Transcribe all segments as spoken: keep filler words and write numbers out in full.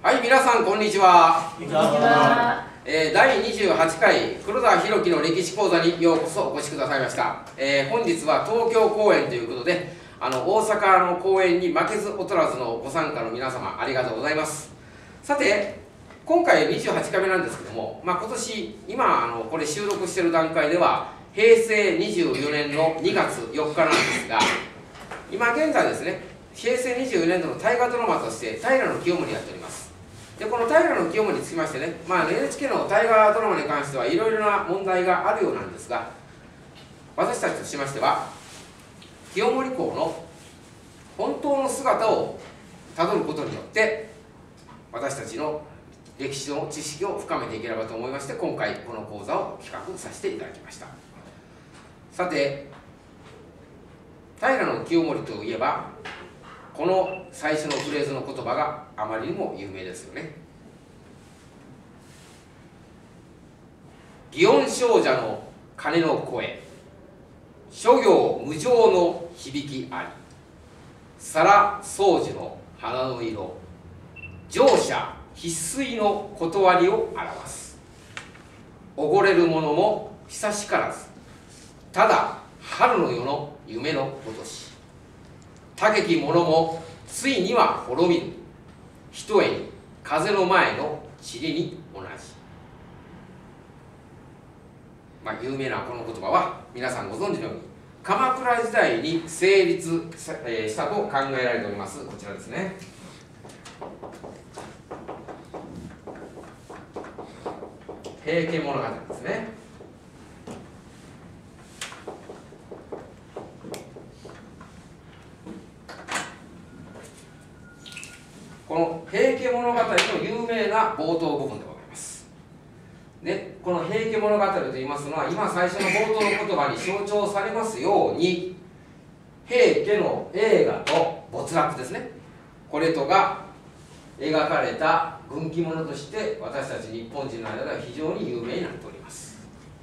はい、皆さんこんにちは。 こんにちは。 えー、だいにじゅうはちかい黒田博樹の歴史講座にようこそお越しくださいました。えー、本日は東京公演ということで、あの大阪の公演に負けず劣らずのご参加の皆様ありがとうございます。さて、今回にじゅうはちかいめなんですけども、まあ、今年今あのこれ収録している段階ではへいせいにじゅうよねんのにがつよっかなんですが、今現在ですね、へいせいにじゅうよねんどの大河ドラマとして平清盛やっております。でこの平清盛につきましてね、まあ、エヌエイチケー の大河ドラマに関してはいろいろな問題があるようなんですが、私たちとしましては清盛公の本当の姿をたどることによって私たちの歴史の知識を深めていければと思いまして、今回この講座を企画させていただきました。さて、平清盛といえばこの最初のフレーズの言葉があまりにも有名ですよね。祇園精舎の鐘の声、諸行無常の響きあり、皿掃除の花の色、乗車必須の断りを表す。おごれる者も久しからず、ただ春の夜の夢のごとし。たけき者もついには滅びる。ひとえに風の前の塵に同じ。まあ、有名なこの言葉は皆さんご存知のように鎌倉時代に成立したと考えられております。こちらですね。平家物語ですね。この平家物語の有名な冒頭部分でございます。で、この平家物語といいますのは、今最初の冒頭の言葉に象徴されますように、平家の栄華と没落ですね、これとが描かれた軍記物として私たち日本人の間では非常に有名になっております。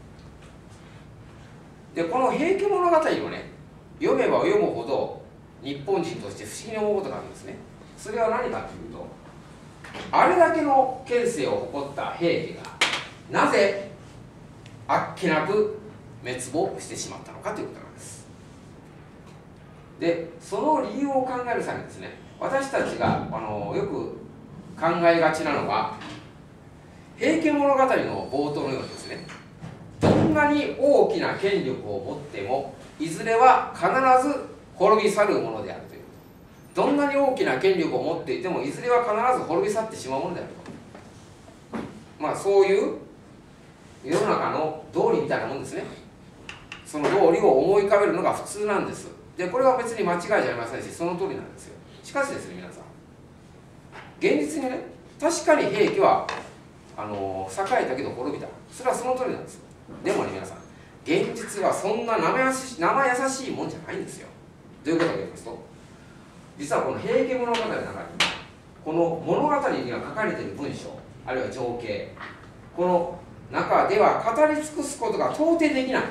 で、この平家物語をね、読めば読むほど日本人として不思議に思うことがあるんですね。それは何かというと、あれだけの権勢を誇った平家がなぜあっけなく滅亡してしまったのかということなんです。で、その理由を考える際にですね、私たちがあのよく考えがちなのは、平家物語の冒頭のようにですね、どんなに大きな権力を持ってもいずれは必ず滅び去るものであるという。どんなに大きな権力を持っていてもいずれは必ず滅び去ってしまうものであると。まあそういう世の中の道理みたいなもんですね。その道理を思い浮かべるのが普通なんです。でこれは別に間違いじゃありませんし、その通りなんですよ。しかしですね、皆さん、現実にね、確かに平家はあの栄えたけど滅びた、それはその通りなんです。でもね、皆さん、現実はそんな生やし生優しいもんじゃないんですよ。どういうことかと言いますと、実はこの平家物語の中に、この物語には書かれている文章、あるいは情景、この中では語り尽くすことが到底できない。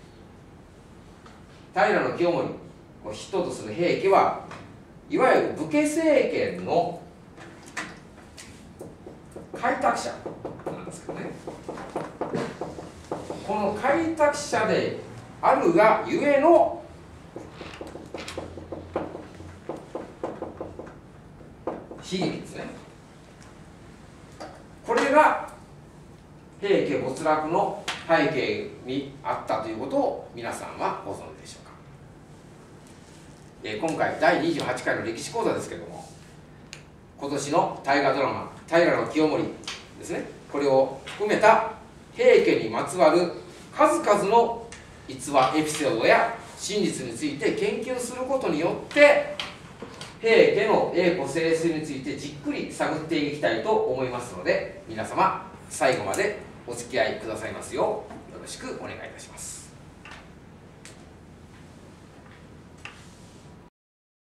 平清盛を筆頭とする平家はいわゆる武家政権の開拓者なんですけどね、この開拓者であるがゆえの悲劇ですね。これが平家没落の背景にあったということを皆さんはご存知でしょうか。えー、今回だいにじゅうはちかいの歴史講座ですけれども、今年の大河ドラマ「平清盛」ですね、これを含めた平家にまつわる数々の逸話エピソードや真実について研究することによって平家の栄枯盛衰についてじっくり探っていきたいと思いますので、皆様最後までお付き合いくださいますようよろしくお願いいたします。